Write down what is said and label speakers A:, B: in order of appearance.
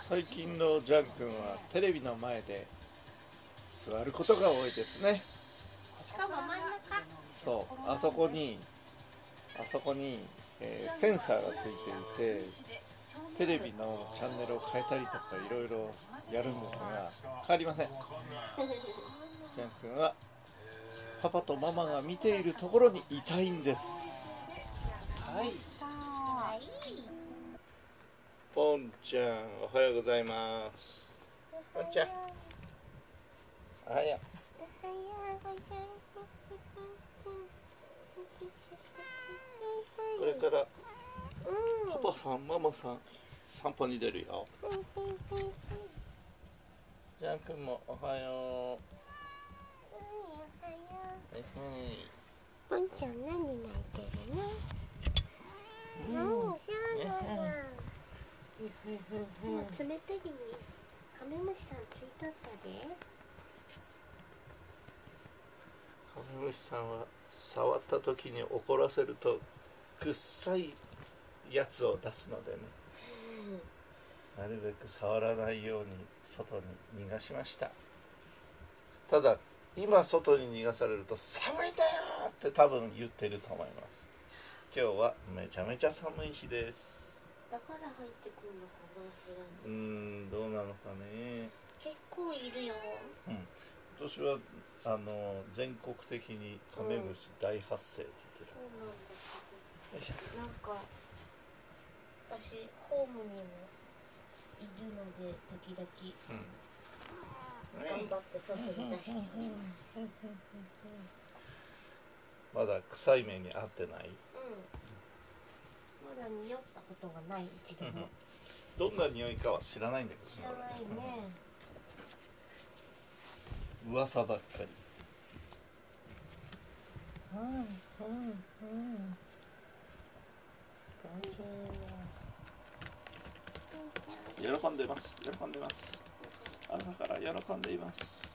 A: 最近のジャン君はテレビの前で座ることが多いですね。
B: しかも真ん中。
A: そう、あそこにセンサーがついていて、テレビのチャンネルを変えたりとかいろいろやるんですが変わりません。ジャン君はパパとママが見ているところにいたいんです。はい。ポンちゃん、おはようございます。ポンちゃん、おはよう。これからパパさん、ママさん散歩に出るよ。ジャン君もおはよう。
B: ポンちゃん何泣いてるの？今冷たいにカメムシさんついとったで。
A: カメムシさんは触った時に怒らせるとくっさいやつを出すのでね、なるべく触らないように外に逃がしました。ただ今外に逃がされると寒いんだよって多分言ってると思います。今日はめちゃめちゃ寒い日です。
B: だから入ってくるのかな、部屋に。
A: どうなのかね。
B: 結構いるよ。
A: 今年は全国的にカメムシ大発生って言ってた。
B: そうなんだけど、なんか私ホームにもいるので時々、頑張って外に出しております。
A: まだ臭い目に遭ってない。
B: まだ匂ったことがない、一度も。
A: どんな匂いかは知らないんだけどね。
B: 知らないね。
A: 噂ばっかり。喜んでます。朝から喜んでいます。